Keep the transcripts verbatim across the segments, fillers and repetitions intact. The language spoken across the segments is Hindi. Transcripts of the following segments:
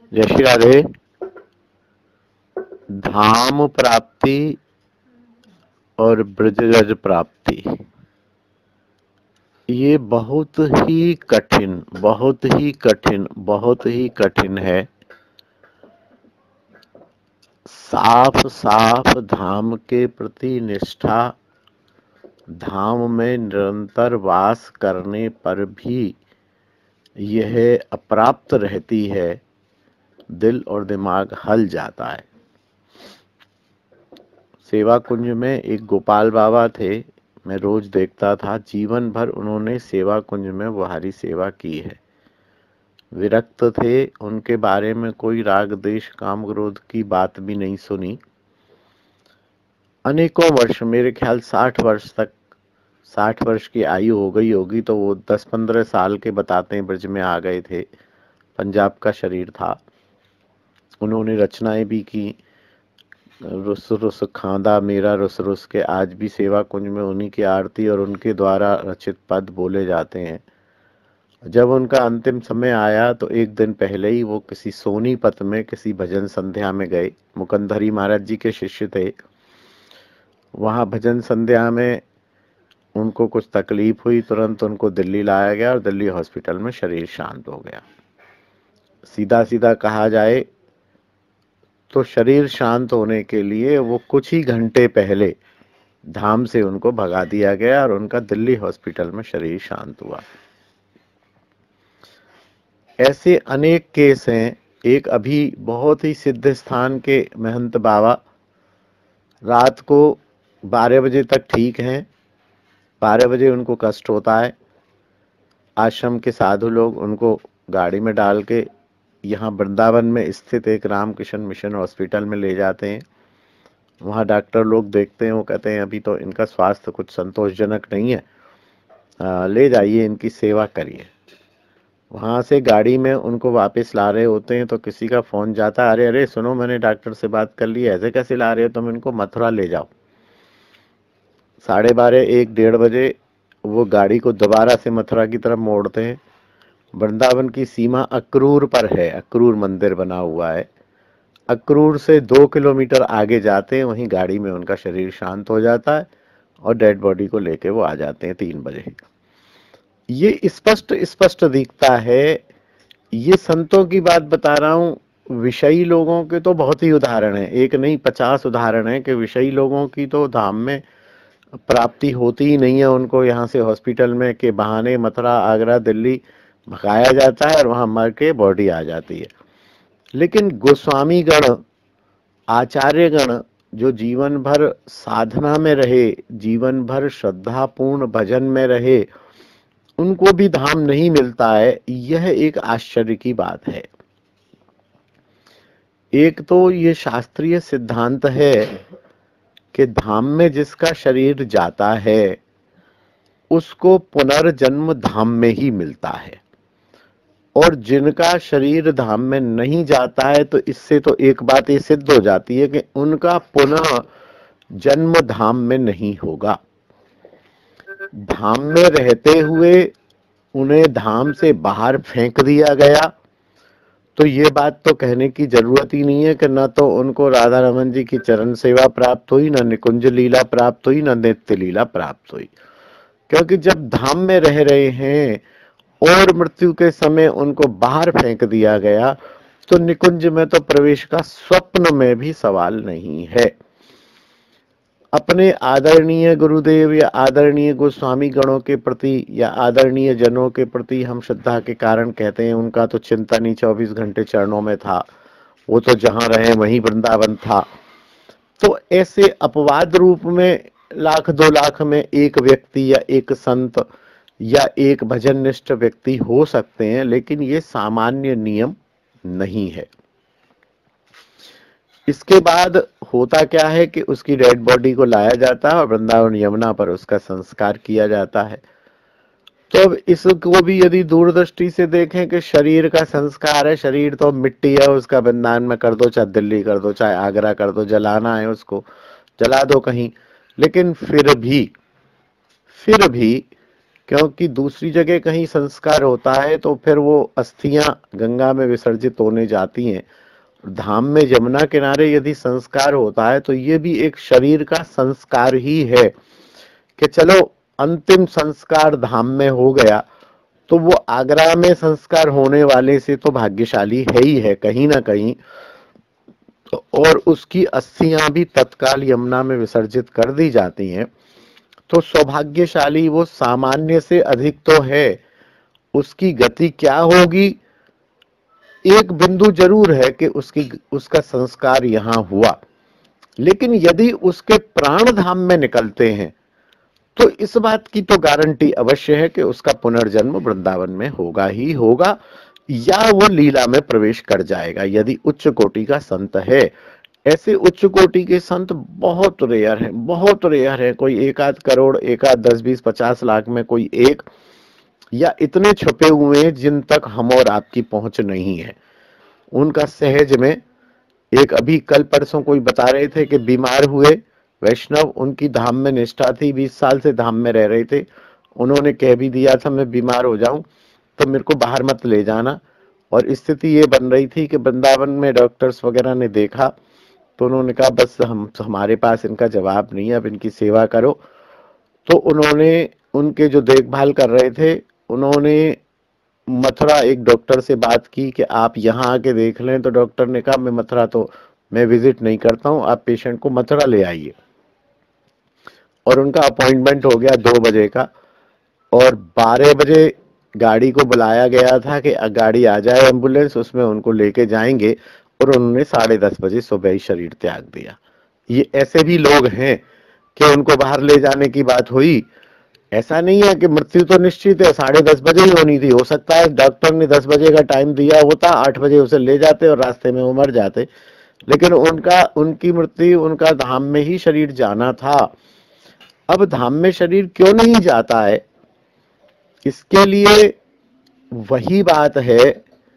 जय श्री राधे। धाम प्राप्ति और ब्रजरज प्राप्ति, ये बहुत ही कठिन बहुत ही कठिन बहुत ही कठिन है। साफ साफ धाम के प्रति निष्ठा, धाम में निरंतर वास करने पर भी यह अप्राप्त रहती है। दिल और दिमाग हल जाता है। सेवा कुंज में एक गोपाल बाबा थे, मैं रोज देखता था। जीवन भर उन्होंने सेवा कुंज में बुहारी सेवा की है। विरक्त थे, उनके बारे में कोई राग देश काम क्रोध की बात भी नहीं सुनी। अनेकों वर्ष, मेरे ख्याल साठ वर्ष तक, साठ वर्ष की आयु हो गई होगी, तो वो दस पंद्रह साल के बताते हैं ब्रज में आ गए थे। पंजाब का शरीर था। उन्होंने रचनाएं भी की। रुस रुस खांदा मेरा रुस रुस के, आज भी सेवा कुंज में उन्हीं की आरती और उनके द्वारा रचित पद बोले जाते हैं। जब उनका अंतिम समय आया तो एक दिन पहले ही वो किसी सोनीपत में किसी भजन संध्या में गए। मुकंदरी महाराज जी के शिष्य थे। वहां भजन संध्या में उनको कुछ तकलीफ हुई, तुरंत उनको दिल्ली लाया गया और दिल्ली हॉस्पिटल में शरीर शांत हो गया। सीधा सीधा कहा जाए तो शरीर शांत होने के लिए वो कुछ ही घंटे पहले धाम से उनको भगा दिया गया और उनका दिल्ली हॉस्पिटल में शरीर शांत हुआ। ऐसे अनेक केस हैं। एक अभी बहुत ही सिद्ध स्थान के महंत बाबा रात को बारह बजे तक ठीक हैं। बारह बजे उनको कष्ट होता है। आश्रम के साधु लोग उनको गाड़ी में डाल के यहाँ वृंदावन में स्थित एक रामकृष्ण मिशन हॉस्पिटल में ले जाते हैं। वहाँ डॉक्टर लोग देखते हैं, वो कहते हैं अभी तो इनका स्वास्थ्य कुछ संतोषजनक नहीं है, आ, ले जाइए, इनकी सेवा करिए। वहाँ से गाड़ी में उनको वापस ला रहे होते हैं तो किसी का फोन जाता है, अरे अरे सुनो, मैंने डॉक्टर से बात कर ली, ऐसे कैसे ला रहे हो तुम इनको, मथुरा ले जाओ। साढ़े बारह एक डेढ़ बजे वो गाड़ी को दोबारा से मथुरा की तरफ मोड़ते हैं। वृंदावन की सीमा अक्रूर पर है, अक्रूर मंदिर बना हुआ है। अक्रूर से दो किलोमीटर आगे जाते हैं, वहीं गाड़ी में उनका शरीर शांत हो जाता है और डेड बॉडी को लेके वो आ जाते हैं तीन बजे। ये स्पष्ट स्पष्ट दिखता है। ये संतों की बात बता रहा हूँ। विषयी लोगों के तो बहुत ही उदाहरण है, एक नहीं पचास उदाहरण है कि विषयी लोगों की तो धाम में प्राप्ति होती ही नहीं है। उनको यहाँ से हॉस्पिटल में के बहाने मथुरा आगरा दिल्ली भगाया जाता है और वहां मर के बॉडी आ जाती है। लेकिन गोस्वामी गण, आचार्य गण, जो जीवन भर साधना में रहे, जीवन भर श्रद्धापूर्ण भजन में रहे, उनको भी धाम नहीं मिलता है। यह एक आश्चर्य की बात है। एक तो ये शास्त्रीय सिद्धांत है कि धाम में जिसका शरीर जाता है उसको पुनर्जन्म धाम में ही मिलता है, और जिनका शरीर धाम में नहीं जाता है तो इससे तो एक बात ये सिद्ध हो जाती है कि उनका पुनः जन्म धाम में नहीं होगा। धाम में रहते हुए उन्हें धाम से बाहर फेंक दिया गया तो ये बात तो कहने की जरूरत ही नहीं है कि न तो उनको राधा रमन जी की चरण सेवा प्राप्त हुई, न निकुंज लीला प्राप्त हुई, न नित्य लीला प्राप्त हुई। क्योंकि जब धाम में रह रहे हैं और मृत्यु के समय उनको बाहर फेंक दिया गया तो निकुंज में तो प्रवेश का स्वप्न में भी सवाल नहीं है। अपने आदरणीय गुरुदेव या आदरणीय गोस्वामी गणों के प्रति या आदरणीय जनों के प्रति हम श्रद्धा के कारण कहते हैं उनका तो चिंतन ही चौबीस घंटे चरणों में था, वो तो जहां रहे वहीं वृंदावन था। तो ऐसे अपवाद रूप में लाख दो लाख में एक व्यक्ति या एक संत या एक भजननिष्ठ व्यक्ति हो सकते हैं, लेकिन ये सामान्य नियम नहीं है। इसके बाद होता क्या है कि उसकी डेड बॉडी को लाया जाता है और वृंदावन यमुना पर उसका संस्कार किया जाता है। तो अब इसको भी यदि दूरदृष्टि से देखें कि शरीर का संस्कार है, शरीर तो मिट्टी है, उसका वृंदावन में कर दो, चाहे दिल्ली कर दो, चाहे आगरा कर दो, जलाना है उसको जला दो कहीं। लेकिन फिर भी फिर भी क्योंकि दूसरी जगह कहीं संस्कार होता है तो फिर वो अस्थियां गंगा में विसर्जित होने जाती हैं। धाम में जमुना किनारे यदि संस्कार होता है तो ये भी एक शरीर का संस्कार ही है कि चलो अंतिम संस्कार धाम में हो गया, तो वो आगरा में संस्कार होने वाले से तो भाग्यशाली है ही है कहीं ना कहीं। और उसकी अस्थियां भी तत्काल यमुना में विसर्जित कर दी जाती हैं, तो सौभाग्यशाली वो सामान्य से अधिक तो है। उसकी गति क्या होगी, एक बिंदु जरूर है कि उसकी उसका संस्कार यहां हुआ, लेकिन यदि उसके प्राण धाम में निकलते हैं तो इस बात की तो गारंटी अवश्य है कि उसका पुनर्जन्म वृंदावन में होगा ही होगा, या वो लीला में प्रवेश कर जाएगा यदि उच्च कोटि का संत है। ऐसे उच्च कोटि के संत बहुत रेयर हैं, बहुत रेयर है। कोई एक आध करोड़, एक आध दस बीस पचास लाख में कोई एक, या इतने छुपे हुए हैं जिन तक हम और आपकी पहुंच नहीं है। उनका सहज में, एक अभी कल परसों कोई बता रहे थे कि बीमार हुए वैष्णव, उनकी धाम में निष्ठा थी, बीस साल से धाम में रह रहे थे। उन्होंने कह भी दिया था मैं बीमार हो जाऊं तो मेरे को बाहर मत ले जाना, और स्थिति ये बन रही थी कि वृंदावन में डॉक्टर्स वगैरह ने देखा तो उन्होंने कहा बस हम हमारे पास इनका जवाब नहीं है, अब इनकी सेवा करो। तो उन्होंने, उनके जो देखभाल कर रहे थे, उन्होंने मथुरा एक डॉक्टर से बात की कि आप यहाँ आके देख लें, तो डॉक्टर ने कहा मैं मथुरा तो मैं विजिट नहीं करता हूँ, आप पेशेंट को मथुरा ले आइए। और उनका अपॉइंटमेंट हो गया दो बजे का, और बारह बजे गाड़ी को बुलाया गया था कि गाड़ी आ जाए एम्बुलेंस, उसमें उनको लेके जाएंगे, और उन्होंने साढ़े दस बजे सुबह ही शरीर त्याग दिया। ये ऐसे भी लोग हैं कि उनको बाहर ले जाने की बात हुई, ऐसा नहीं है कि मृत्यु तो निश्चित है, साढ़े दस बजे ही होनी थी। हो सकता है डॉक्टर ने दस बजे का टाइम दिया होता, आठ बजे उसे ले जाते और रास्ते में वो मर जाते, लेकिन उनका उनकी मृत्यु, उनका धाम में ही शरीर जाना था। अब धाम में शरीर क्यों नहीं जाता है, इसके लिए वही बात है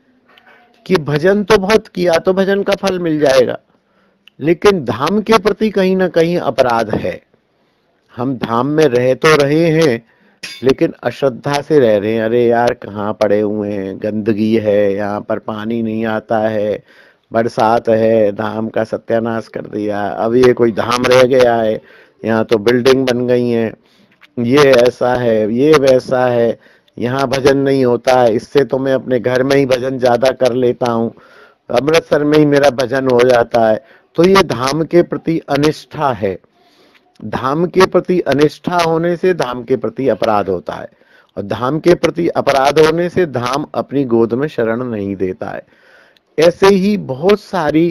कि भजन तो बहुत किया तो भजन का फल मिल जाएगा, लेकिन धाम के प्रति कहीं ना कहीं अपराध है। हम धाम में रह तो रहे हैं लेकिन अश्रद्धा से रह रहे हैं। अरे यार कहाँ पड़े हुए हैं, गंदगी है यहाँ पर, पानी नहीं आता है, बरसात है, धाम का सत्यानाश कर दिया, अब ये कोई धाम रह गया है, यहाँ तो बिल्डिंग बन गई है, ये ऐसा है, ये वैसा है, यहाँ भजन नहीं होता है, इससे तो मैं अपने घर में ही भजन ज्यादा कर लेता हूँ, अमृतसर में ही मेरा भजन हो जाता है। तो ये धाम के प्रति अनिष्ठा है। धाम के प्रति अनिष्ठा होने से धाम के प्रति अपराध होता है, और धाम के प्रति अपराध होने से धाम अपनी गोद में शरण नहीं देता है। ऐसे ही बहुत सारी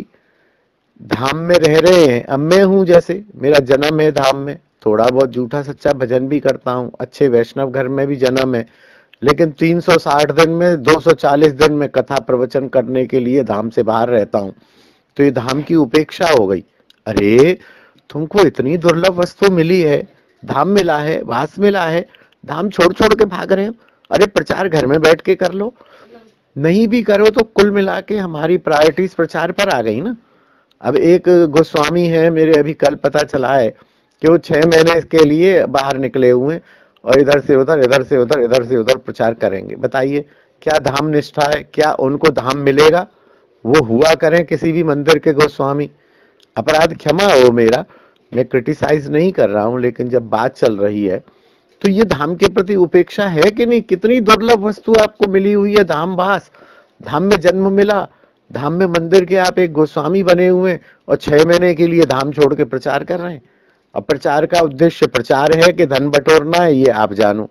धाम में रह रहे हैं। अब मैं हूं, जैसे मेरा जन्म है धाम में, थोड़ा बहुत झूठा सच्चा भजन भी करता हूं, अच्छे वैष्णव घर में भी जन्म है, लेकिन तीन सौ साठ दिन में दो सौ चालीस दिन में कथा प्रवचन करने के लिए धाम से बाहर रहता हूं। तो ये धाम की उपेक्षा हो गई। अरे तुमको इतनी दुर्लभ वस्तु मिली है, धाम मिला है, वास मिला है, धाम छोड़ छोड़ के भाग रहे हो। अरे प्रचार घर में बैठ के कर लो, नहीं भी करो तो कुल मिला के हमारी प्रायोरिटीज प्रचार पर आ गई ना। अब एक गोस्वामी है, मेरे अभी कल पता चला है कि वो छह महीने के लिए बाहर निकले हुए हैं और इधर से उधर, इधर से उधर, इधर से उधर प्रचार करेंगे। बताइए क्या धाम निष्ठा है, क्या उनको धाम मिलेगा? वो हुआ करें किसी भी मंदिर के गोस्वामी। अपराध क्षमा हो मेरा, मैं क्रिटिसाइज नहीं कर रहा हूं, लेकिन जब बात चल रही है तो ये धाम के प्रति उपेक्षा है कि नहीं? कितनी दुर्लभ वस्तु आपको मिली हुई है, धाम वास, धाम में जन्म मिला, धाम में मंदिर के आप एक गोस्वामी बने हुए हैं, और छह महीने के लिए धाम छोड़ के प्रचार कर रहे हैं। अब प्रचार का उद्देश्य प्रचार है कि धन बटोरना है, ये आप जानो।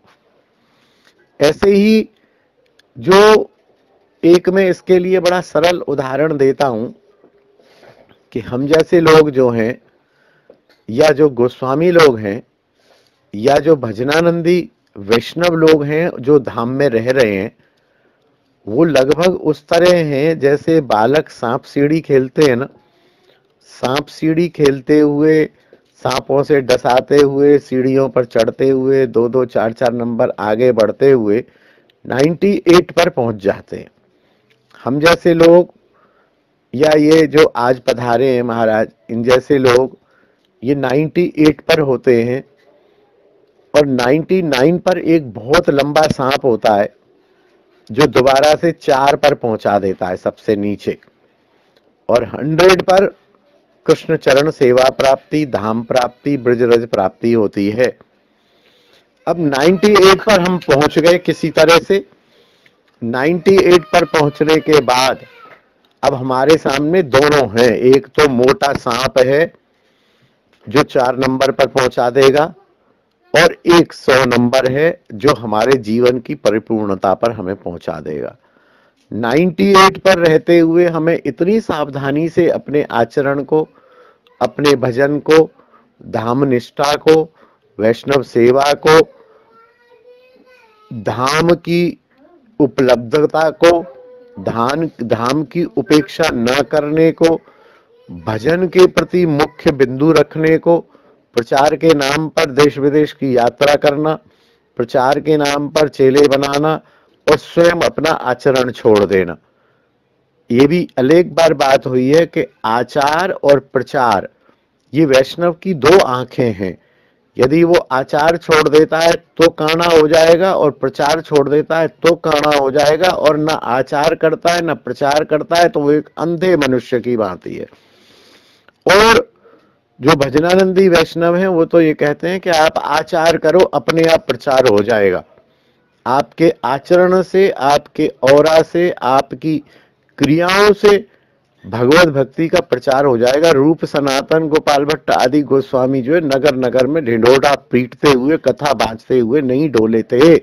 ऐसे ही जो एक मैं इसके लिए बड़ा सरल उदाहरण देता हूं कि हम जैसे लोग जो हैं, या जो गोस्वामी लोग हैं, या जो भजनानंदी वैष्णव लोग हैं जो धाम में रह रहे हैं, वो लगभग उस तरह हैं जैसे बालक सांप सीढ़ी खेलते हैं ना। सांप सीढ़ी खेलते हुए, सांपों से डसाते हुए, सीढ़ियों पर चढ़ते हुए, दो दो चार चार नंबर आगे बढ़ते हुए अट्ठानवे पर पहुंच जाते हैं। हम जैसे लोग, या ये जो आज पधारे हैं महाराज, इन जैसे लोग ये अट्ठानवे पर होते हैं, और निन्यानवे पर एक बहुत लंबा सांप होता है जो दोबारा से चार पर पहुंचा देता है सबसे नीचे, और सौ पर कृष्ण चरण सेवा प्राप्ति, धाम प्राप्ति, ब्रजरज प्राप्ति होती है। अब अट्ठानवे पर हम पहुंच गए किसी तरह से। अट्ठानवे पर पहुंचने के बाद अब हमारे सामने दोनों हैं, एक तो मोटा सांप है जो चार नंबर पर पहुंचा देगा, और एक सौ नंबर है जो हमारे जीवन की परिपूर्णता पर हमें पहुंचा देगा। अट्ठानवे पर रहते हुए हमें इतनी सावधानी से अपने आचरण को, अपने भजन को, धाम निष्ठा को, वैष्णव सेवा को, धाम की उपलब्धता को, धान धाम की उपेक्षा न करने को, भजन के प्रति मुख्य बिंदु रखने को, प्रचार के नाम पर देश विदेश की यात्रा करना, प्रचार के नाम पर चेले बनाना और स्वयं अपना आचरण छोड़ देना। ये भी अनेक बार बात हुई है कि आचार और प्रचार ये वैष्णव की दो आंखें हैं। यदि वो आचार छोड़ देता है तो काना हो जाएगा, और प्रचार छोड़ देता है तो काना हो जाएगा, और ना आचार करता है ना प्रचार करता है तो वो एक अंधे मनुष्य की भांति है। और जो भजनानंदी वैष्णव हैं वो तो ये कहते हैं कि आप आचार करो, अपने आप प्रचार हो जाएगा। आपके आचरण से, आपके औरा से, आपकी क्रियाओं से भगवत भक्ति का प्रचार हो जाएगा। रूप सनातन गोपाल भट्ट आदि गोस्वामी जो है नगर नगर में ढिंढोरा पीटते हुए, कथा बांचते हुए नहीं डोले थे,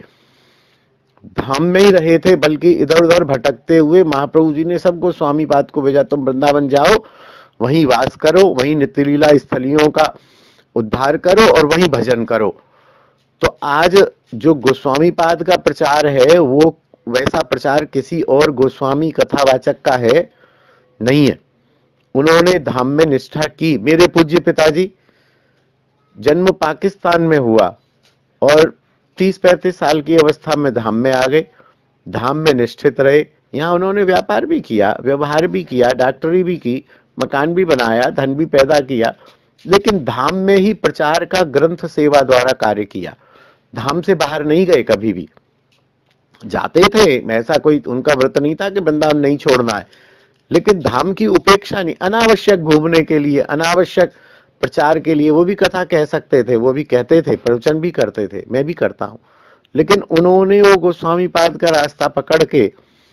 धाम में ही रहे थे, बल्कि इधर उधर भटकते हुए महाप्रभु जी ने सब गोस्वामी पाद को भेजा, तुम वृंदावन जाओ, वहीं वास करो, वहीं नित्य लीला स्थलियों का उद्धार करो और वहीं भजन करो। तो आज जो गोस्वामी पाद का प्रचार है वो वैसा प्रचार किसी और गोस्वामी कथावाचक का है नहीं है। उन्होंने धाम में निष्ठा की। मेरे पूज्य पिताजी जन्म पाकिस्तान में हुआ और तीस पैंतीस साल की अवस्था में धाम में आ गए, धाम में निष्ठित रहे। यहाँ उन्होंने व्यापार भी किया, व्यवहार भी किया, डॉक्टरी भी की, मकान भी बनाया, धन भी पैदा किया, लेकिन धाम में ही प्रचार का ग्रंथ सेवा द्वारा कार्य किया। धाम से बाहर नहीं गए, कभी भी जाते थे, ऐसा कोई उनका व्रत नहीं था कि वृंदावन नहीं छोड़ना है, लेकिन धाम की उपेक्षा नहीं। अनावश्यक घूमने के लिए, अनावश्यक प्रचार के लिए वो भी कथा कह सकते थे, वो भी कहते थे, प्रवचन भी करते थे, मैं भी करता हूं, लेकिन उन्होंने वो गोस्वामी पाद का रास्ता पकड़ के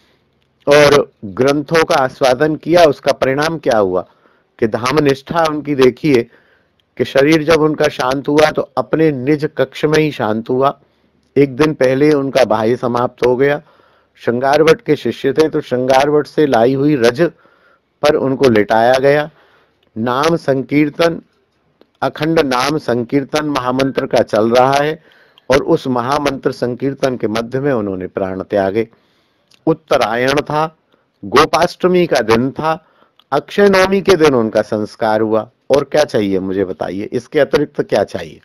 और ग्रंथों का आस्वादन किया। उसका परिणाम क्या हुआ कि धाम निष्ठा उनकी देखिए कि शरीर जब उनका शांत हुआ तो अपने निज कक्ष में ही शांत हुआ। एक दिन पहले उनका बाह्य समाप्त हो गया। श्रृंगारवट के शिष्य थे तो श्रृंगारवट से लाई हुई रज पर उनको लिटाया गया। नाम संकीर्तन, अखंड नाम संकीर्तन महामंत्र का चल रहा है और उस महामंत्र संकीर्तन के मध्य में उन्होंने प्राण त्यागे। उत्तरायण था, गोपाष्टमी का दिन था, अक्षय नवमी के दिन उनका संस्कार हुआ। और क्या चाहिए मुझे बताइए, इसके अतिरिक्त क्या चाहिए?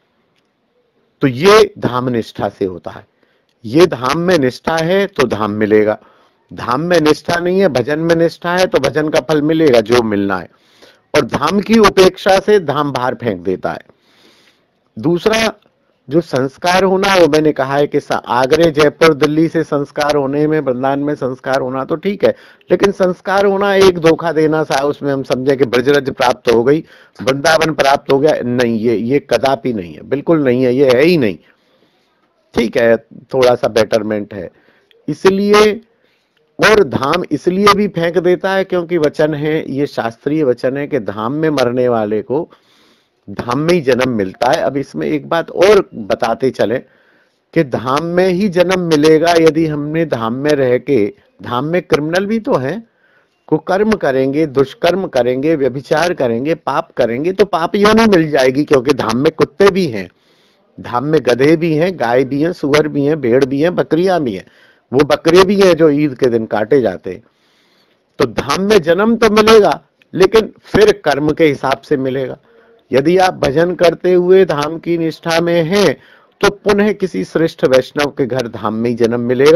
तो ये धाम निष्ठा से होता है। ये धाम में निष्ठा है तो धाम मिलेगा, धाम में निष्ठा नहीं है, भजन में निष्ठा है तो भजन का फल मिलेगा जो मिलना है, और धाम की उपेक्षा से धाम बाहर फेंक देता है। दूसरा जो संस्कार होना, वो मैंने कहा है कि आगरे, जयपुर, दिल्ली से संस्कार होने में, वृंदावन में संस्कार होना तो ठीक है, लेकिन संस्कार होना एक धोखा देना सा, उसमें हम समझे कि ब्रजरज प्राप्त हो गई, वृंदावन प्राप्त हो गया, नहीं, ये ये कदापि नहीं है, बिल्कुल नहीं है, ये है ही नहीं। ठीक है, थोड़ा सा बेटरमेंट है, इसलिए। और धाम इसलिए भी फेंक देता है क्योंकि वचन है, ये शास्त्रीय वचन है कि धाम में मरने वाले को धाम में ही जन्म मिलता है। अब इसमें एक बात और बताते चले कि धाम में ही जन्म मिलेगा यदि हमने धाम में रह के, धाम में क्रिमिनल भी तो हैं, कुकर्म करेंगे, दुष्कर्म करेंगे, व्यभिचार करेंगे, पाप करेंगे तो पाप योनि मिल जाएगी, क्योंकि धाम में कुत्ते भी हैं, धाम में गधे भी हैं, गाय भी हैं, सुअर भी हैं, भेड़ भी हैं, बकरियां भी हैं, वो बकरे भी हैं जो ईद के दिन काटे जाते हैं। तो धाम में जन्म तो मिलेगा, लेकिन फिर कर्म के हिसाब से मिलेगा। यदि आप भजन करते हुए धाम की निष्ठा में हैं तो पुनः किसी श्रेष्ठ वैष्णव के घर धाम में ही जन्म मिलेगा।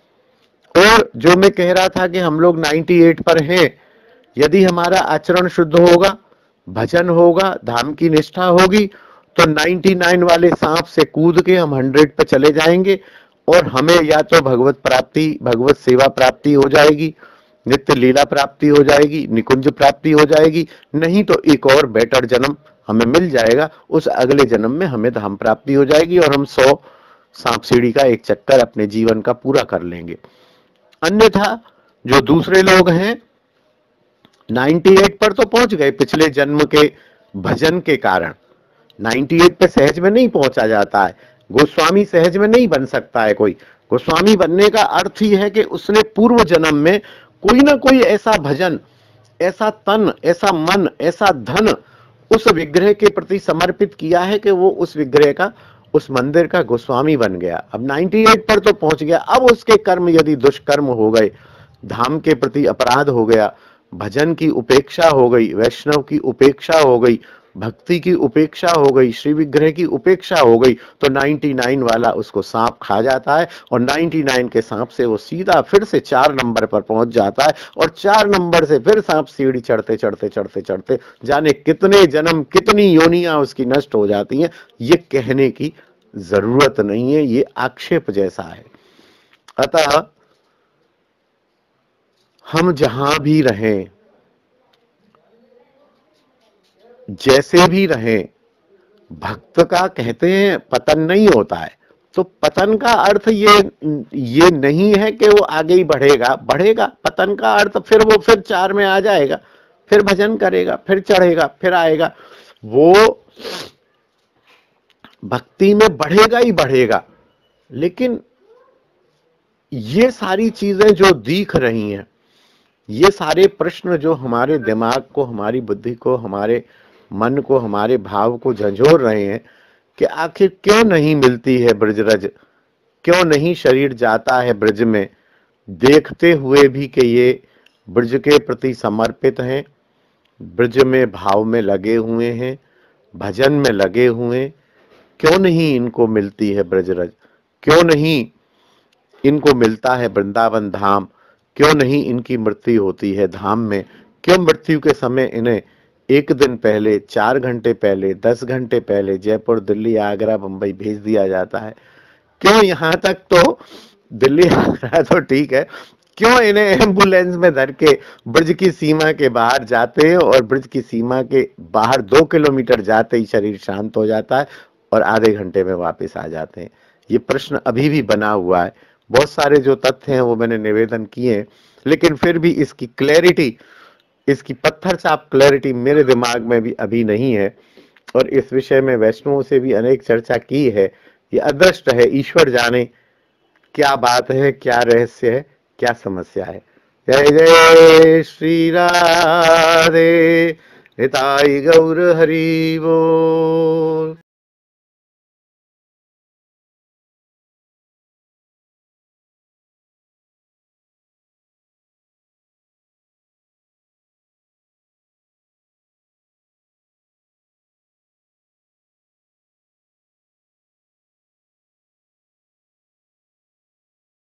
और जो मैं कह रहा था कि हम लोग अट्ठानवे पर हैं, यदि हमारा आचरण शुद्ध होगा, भजन होगा, धाम की निष्ठा होगी, तो निन्यानवे वाले सांप से कूद के हम सौ पे चले जाएंगे और हमें या तो भगवत प्राप्ति, भगवत सेवा प्राप्ति हो जाएगी, नित्य लीला प्राप्ति हो जाएगी, निकुंज प्राप्ति हो जाएगी, नहीं तो एक और बेटर जन्म हमें मिल जाएगा। उस अगले जन्म में हमें धाम प्राप्ति हो जाएगी और हम सौ सांप सीढ़ी का एक चक्कर अपने जीवन का पूरा कर लेंगे। अन्यथा जो दूसरे लोग हैं अट्ठानवे पर तो पहुंच गए पिछले जन्म के भजन के कारण, अट्ठानवे पे सहज में नहीं पहुंचा जाता है। गोस्वामी सहज में नहीं बन सकता है कोई। गोस्वामी बनने का अर्थ ही है कि उसने पूर्व जन्म में कोई ना कोई ऐसा भजन, ऐसा तन, ऐसा मन, ऐसा धन उस विग्रह के प्रति समर्पित किया है कि वो उस विग्रह का, उस मंदिर का गोस्वामी बन गया। अब अट्ठानवे पर तो पहुंच गया, अब उसके कर्म यदि दुष्कर्म हो गए, धाम के प्रति अपराध हो गया, भजन की उपेक्षा हो गई, वैष्णव की उपेक्षा हो गई, भक्ति की उपेक्षा हो गई, श्री विग्रह की उपेक्षा हो गई, तो निन्यानवे वाला उसको सांप खा जाता है और निन्यानवे के सांप से वो सीधा फिर से चार नंबर पर पहुंच जाता है और चार नंबर से फिर सांप सीढ़ी चढ़ते चढ़ते चढ़ते चढ़ते जाने कितने जन्म, कितनी योनियां उसकी नष्ट हो जाती हैं। ये कहने की जरूरत नहीं है, ये आक्षेप जैसा है। अतः हम जहां भी रहें, जैसे भी रहें, भक्त का कहते हैं पतन नहीं होता है। तो पतन का अर्थ ये ये नहीं है कि वो आगे ही बढ़ेगा, बढ़ेगा। पतन का अर्थ फिर वो फिर चार में आ जाएगा, फिर भजन करेगा, फिर चढ़ेगा, फिर आएगा। वो भक्ति में बढ़ेगा ही बढ़ेगा। लेकिन ये सारी चीजें जो दिख रही हैं, ये सारे प्रश्न जो हमारे दिमाग को, हमारी बुद्धि को, हमारे मन को, हमारे भाव को झंझोर रहे हैं कि आखिर क्यों नहीं मिलती है ब्रजरज, क्यों नहीं शरीर जाता है ब्रज में, देखते हुए भी कि ये ब्रज के प्रति समर्पित हैं, ब्रज में भाव में लगे हुए हैं, भजन में लगे हुए, क्यों नहीं इनको मिलती है ब्रजरज, क्यों नहीं इनको मिलता है वृंदावन धाम, क्यों नहीं इनकी मृत्यु होती है धाम में, क्यों मृत्यु के समय इन्हें एक दिन पहले, चार घंटे पहले, दस घंटे पहले जयपुर, दिल्ली, आगरा, बंबई भेज दिया जाता है, क्यों यहाँ तक तो दिल्ली आगरा तो ठीक है, क्यों इन्हें एम्बुलेंस में धर के ब्रज की सीमा के बाहर जाते हैं और ब्रज की सीमा के बाहर दो किलोमीटर जाते ही शरीर शांत हो जाता है और आधे घंटे में वापस आ जाते हैं। ये प्रश्न अभी भी बना हुआ है। बहुत सारे जो तथ्य हैं वो मैंने निवेदन किए, लेकिन फिर भी इसकी क्लैरिटी, इसकी पत्थर छाप क्लैरिटी मेरे दिमाग में भी अभी नहीं है। और इस विषय में वैष्णवों से भी अनेक चर्चा की है। ये अदृष्ट है, ईश्वर जाने क्या बात है, क्या रहस्य है, क्या समस्या है। जय जय श्री राधे, हिताई गौर हरि बोल।